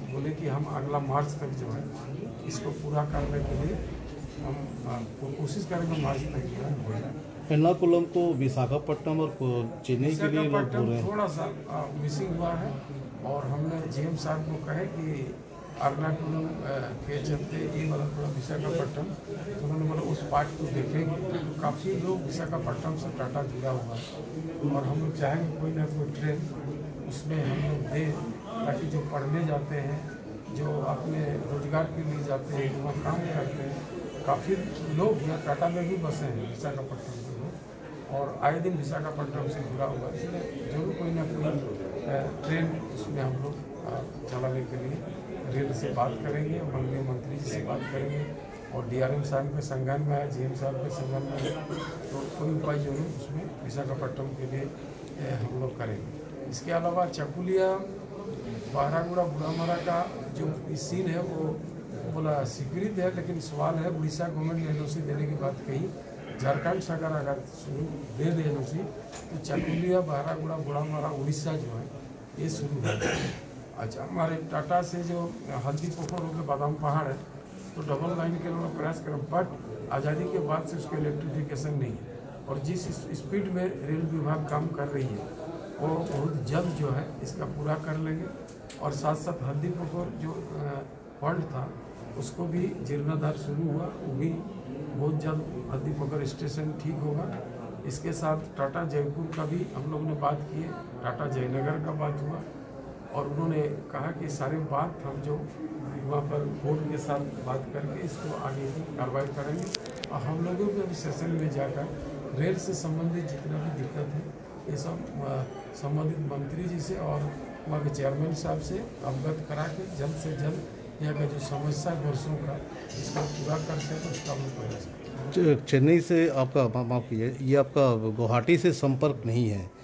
बोले कि हम अगला मार्च तक जो है इसको पूरा करने के लिए हम कोशिश करेंगे, मार्च तक जो है हो जाए। एर्नाकुलम को विशाखापट्टनम और चेन्नई के लिए लोग बोल रहे हैं थोड़ा सा मिसिंग हुआ है, और हमने जीएम साहब को कहे कि एर्नाकुलम के चलते ये वाला थोड़ा विशाखापट्टनम, तो उन्होंने बोला उस पार्ट को देखेंगे। तो काफ़ी लोग विशाखापट्टनम से टाटा जुड़ा हुआ है, और हम लोग चाहेंगे कोई ना कोई ट्रेन उसमें हम लोग दें, ताकि जो पढ़ने जाते हैं, जो अपने रोजगार के लिए जाते हैं, वहाँ काम करते हैं, काफ़ी लोग यहाँ टाटा में भी बसे हैं विशाखापट्टनम के लोग, और आए दिन विशाखापट्टनम से जुड़ा हुआ है। इसलिए जरूर कोई ना कोई ट्रेन उसमें हम लोग चलाने के लिए रेल से बात करेंगे, माननीय मंत्री जी से बात करेंगे, और डीआरएम साहब के संज्ञान में है, जीएम साहब के संज्ञान में है, तो कोई उपाय जरूर उसमें विशाखापट्टनम के लिए हम लोग करेंगे। इसके अलावा चकुलिया बारागुड़ा बुढ़ामरा का जो सीन है वो बोला स्वीकृत है, लेकिन सवाल है उड़ीसा गवर्नमेंट ने एनओसी देने की बात कही, झारखंड से अगर शुरू दे दे एनओसी तो चकुलिया बारागुड़ा बुढ़ामरा उड़ीसा जो है ये शुरू है। अच्छा, हमारे टाटा से जो हल्दी पोखर होकर बादाम पहाड़ है, तो डबल लाइन के लोग प्रयास करें, बट आज़ादी के बाद से उसके इलेक्ट्रिफिकेशन नहीं है, और जिस स्पीड में रेल विभाग काम कर रही है वो बहुत जल्द जो है इसका पूरा कर लेंगे। और साथ साथ हल्दी पोखर जो फंड था उसको भी जीर्णोद्धार शुरू हुआ, वो भी बहुत जल्द हल्दी पोखर स्टेशन ठीक होगा। इसके साथ टाटा जयपुर का भी हम लोग ने बात की है, टाटा जयनगर का बात हुआ, और उन्होंने कहा कि सारे बात हम जो वहाँ पर बोर्ड के साथ बात करके इसको आगे की कार्रवाई करेंगे, और हम लोगों को भी सेशन में जाकर रेल से संबंधित जितना भी दिक्कत है ये सब संबंधित मंत्री जी से और वहाँ के चेयरमैन साहब से अवगत करा के जल्द से जल्द यहाँ का जो समस्या है वर्षों का इसको पूरा कर सके, उसका हम प्रयास करें। चेन्नई से आपका, माफ़ कीजिए, ये आपका गुवाहाटी से संपर्क नहीं है,